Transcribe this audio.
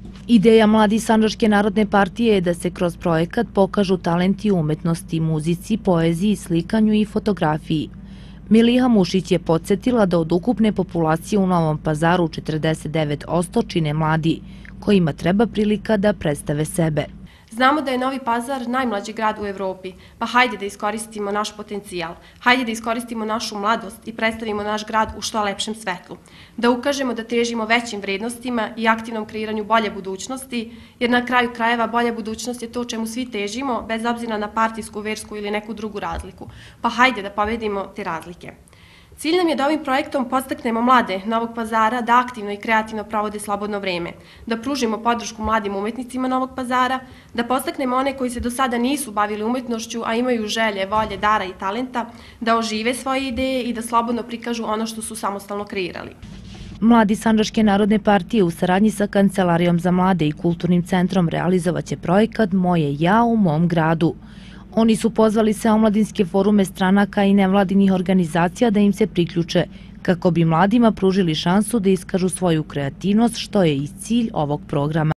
Ideja Mladi Sandžačke narodne partije je da se kroz projekat pokažu talenti u umetnosti, muzici, poeziji, slikanju i fotografiji. Miliha Mušić je podsjetila da od ukupne populacije u Novom Pazaru 49% čine mladi, kojima treba prilika da predstave sebe. Znamo da je Novi Pazar najmlađi grad u Evropi, pa hajde da iskoristimo naš potencijal, hajde da iskoristimo našu mladost i predstavimo naš grad u što lepšem svetlu. Da ukažemo da težimo većim vrednostima i aktivnom kreiranju bolje budućnosti, jer na kraju krajeva bolja budućnost je to čemu svi težimo, bez obzira na partijsku, versku ili neku drugu razliku. Pa hajde da pobedimo te razlike. Cilj nam je da ovim projektom podstaknemo mlade Novog Pazara da aktivno i kreativno provode slobodno vreme, da pružimo podršku mladim umetnicima Novog Pazara, da podstaknemo one koji se do sada nisu bavili umetnošću, a imaju želje, volje, dara i talenta, da ožive svoje ideje i da slobodno prikažu ono što su samostalno kreirali. Mladi Sandžačke narodne partije u saradnji sa Kancelarijom za mlade i Kulturnim centrom realizovaće projekat Moje ja u mom gradu. Oni su pozvali sve omladinske forume stranaka i nevladinih organizacija da im se priključe, kako bi mladima pružili šansu da iskažu svoju kreativnost, što je i cilj ovog programa.